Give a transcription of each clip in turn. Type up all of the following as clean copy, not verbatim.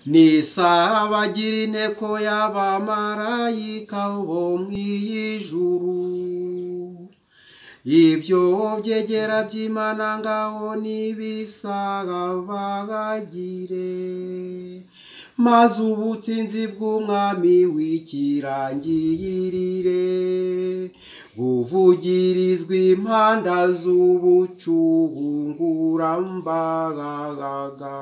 nisabagira inteko y'abamarayika bo mw'ijuru. Ibyo byegera by'Imana ngaho nibisagabagire, maze ubutsinzi bw'umwami w'ikirangirire buvugirizwa impanda z'ubucungurambaga.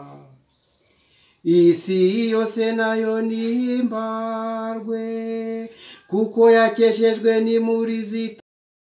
Isi yose nayo nihimbarwe, kuko yakeshejwe n'imuri zita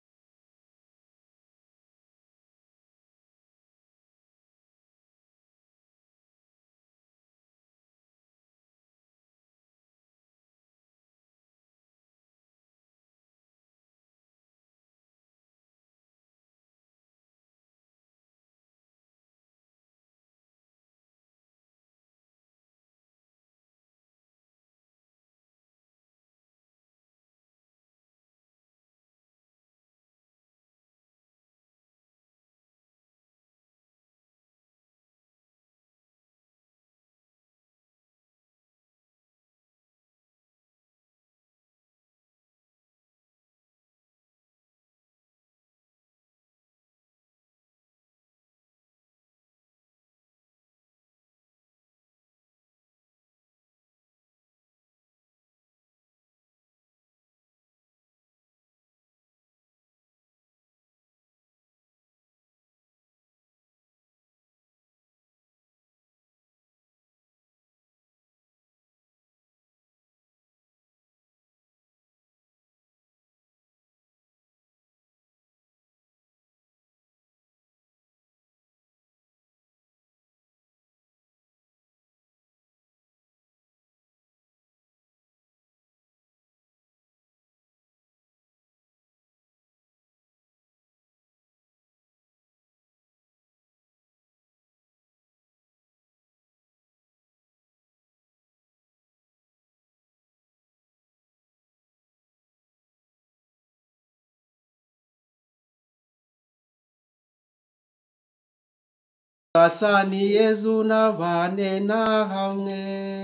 Asani Yezu nabane na hamwe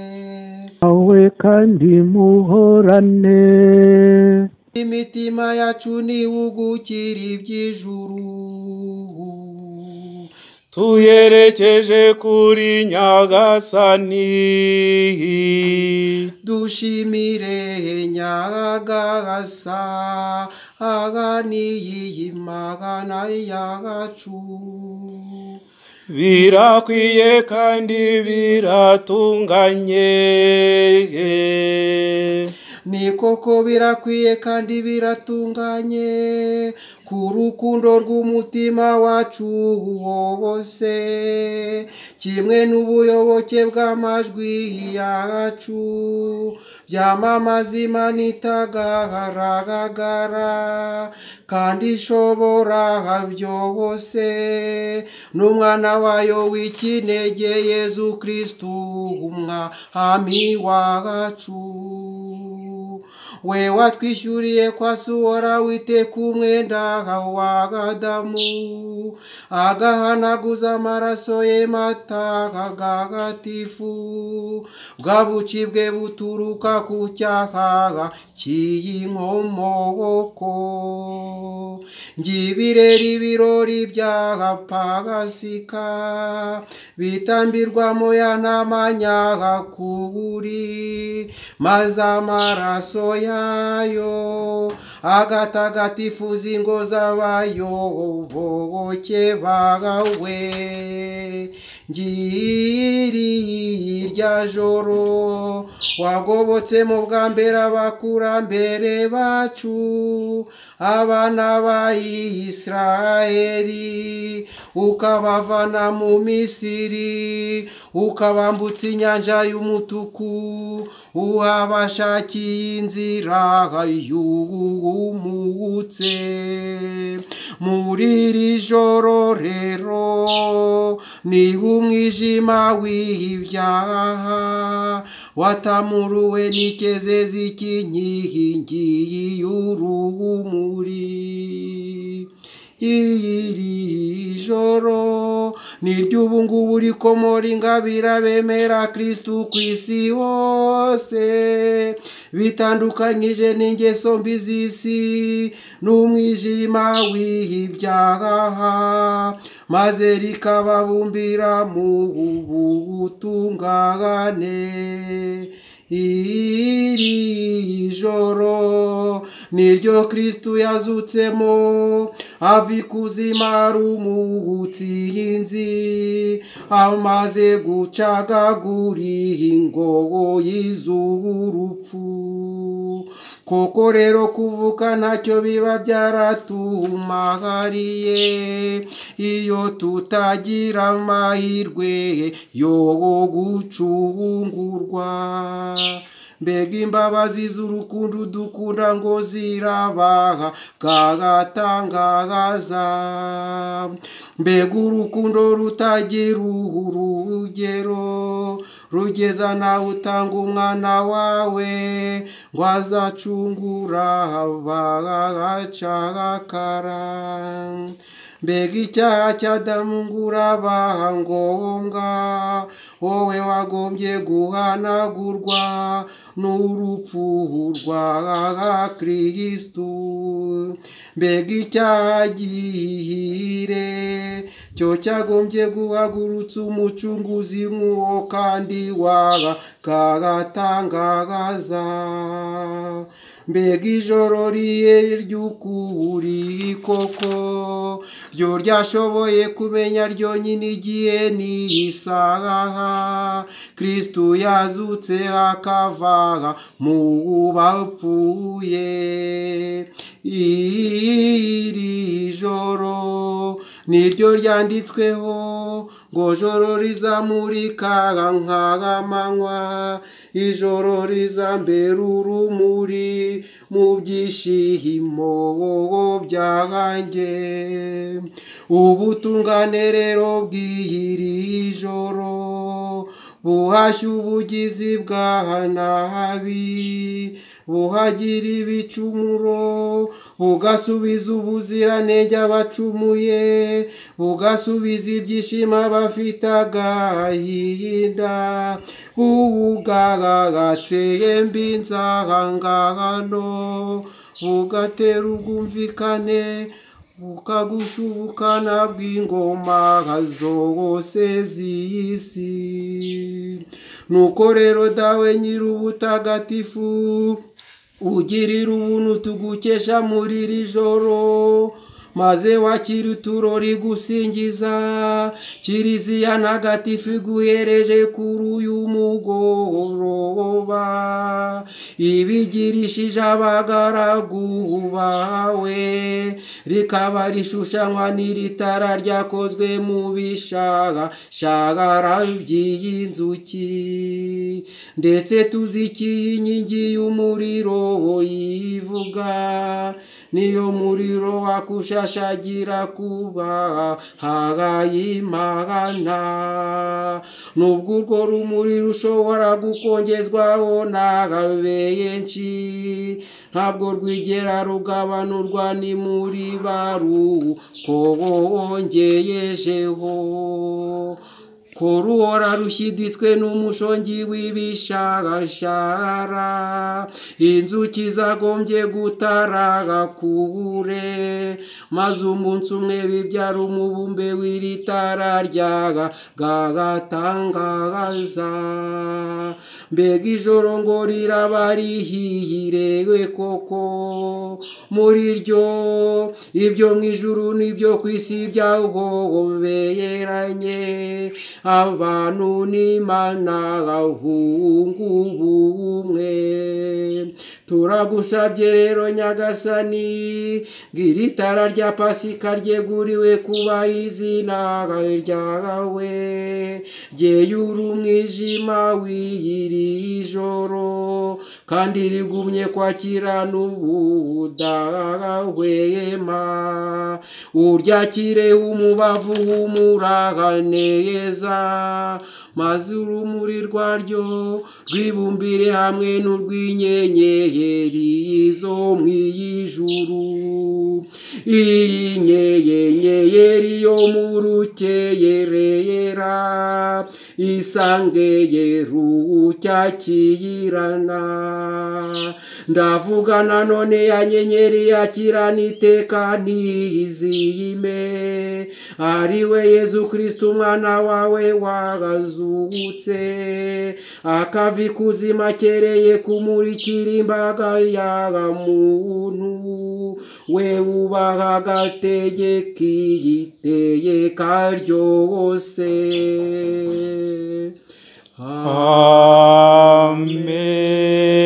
awe kandi muhorane. Imitima yacu niwugukira iby'ijuru, tuyerekeje kuri Nyagasani. dushimire Nyagasani y'Imana yacu. Birakwiye kandi biratunganye, ni koko birakwiye kandi biratunganye, ku rukundo rw'umutima wacu wose, kimwe n'ubuyoboke bw'amajwi yacu, byamamaza Imana itagaragara kandi ishobora byose, n'umwana wayo w'ikinege Yezu Kristu umwami wacu. We watwishyuriye kwa suwara witeka umwenda wa Adamu, agahanaguza amaraso ye matagatifu, bwa buci bwe buturuka ku cyaha cy'inkomoko. Ngibirera ibirori bya Pasika, bitambirwamo ya ntama nyakuri, maze amaraso yayo agatagatifuza ingo z'abayoboke bawe. Ngiri irya joro wagobotsemo bwa mbere abakurambere bacu, abana ba Isiraheli, ukabavana mu Misiri, ukabambutsa inyanja y'umutuku, uhabashakiye inzira yumutse. Muri iri joro rero niho umwijima w'ibyaha watamuruwe n'ikezezi cy'inkingi y'urumuri. iri joro n'iry'ubu ngubu rikomora ingabire bemera Kristu ku isi hose, bitandukanyije n'ingeso mbi z'isi n'umwijima w'ibyaha, maze rikababumbira mu butungane. Iri joro niryo Kristu yazutsemo, ava ikuzimu ari umutsinzi, amaze gucagagura ingoyi z'urupfu. Koko rero kuvuka ntacyo biba byaratumariye, iyo tutagira amahirwe yo gucungurwa. Mbega imbabazi z'urukundo dukunda ngo zirabaha kagatangaza, mbega urukundo rutagira urugero, rugeza nawe utanga umwana wawe ngo azacungura abacakara. Mbega icyaha cy'Adamu ngo uraba ngombwa, wowe wagombye guhanagurwa n'urupfu rwa Kristu. Mbega icyaha gihire cyo cyagombye guhagurutsa umucunguzi nk'uwo kandi kagatangaza. Mbega ijoro riye ry'ukuri koko, ryo ryashoboye kumenya ryonyine igihe n'isaha Kristu yazutse akava mu bapfuye. Iri joro niryo ryanditsweho ngo joro rizamurika nk'amanywa, ijoro rizambera urumuri mu byishimo byanjye. Ubutungane rero bw'iri joro buhashya ubugizi bwa nabi, buhagira ibicumuro, bugasubiza ubuziranenge abacumuye, bugasubiza ibyishimo abafite agahinda, bugagatse mbi inzangano, bugatera ubwumvikane, bukagushubukana bw'ingoma zose z'isi. Nuko rero dawe nyir'ubutagatifu, ugirira ubuntu tugukesha muri iri joro, maze wakira ituro rigusingiza, Kiliziya ntagatifu iguhereje kuri uyu mugoroba, ibigirishije abagaragu bawe, rikaba rishushanywa n'iri tara ryakozwe mu bishagara by'inzuki, ndetse tuzikiye inkingi y'umuriro yivuga, niyo muriro wakushashagira kuba hagayimana. Nubwo urwo rumuri rushobora gukongezwaho na benshi, ntabwo rwigera rugabanurwa n'imuri barukongyejeho. Ko ruhora rushyiditswe n'umushongi w'ibishashara, inzuki zagombye gutaraga kure, maze umunsi umwe bibyara umubumbe w'iri tara ryagatangaza. Mbega ijoro ngo riraba rihirewe koko, muri ryo ibyo mu ijuru n'ibyo ku isi byahoberanye, abantu n'Imana bahunga ubumwe. Turagusabye rero Nyagasani, ngiri tara rya Pasika ryeguriwe kuba izina ryawe, ryeyura umwijima w'iri joro, kandi rigumye kwakirana ubudahwema uryakire umubavu humura neza maze urumuri rwaryo rwibumbire hamwe n'urw'inyenyeri zo mu ijuru iyi nyenyeri yo mu rukeyerera isange rucyakirana ndavuga nanone ya nyenyeri yakirana iteka ntizime ari we Yezu Kristo umwana wawe wagazutse akava ikuzimu akereye kumurikira imbaga ya muntu we ubaha agategeka iteka ryose. Amen.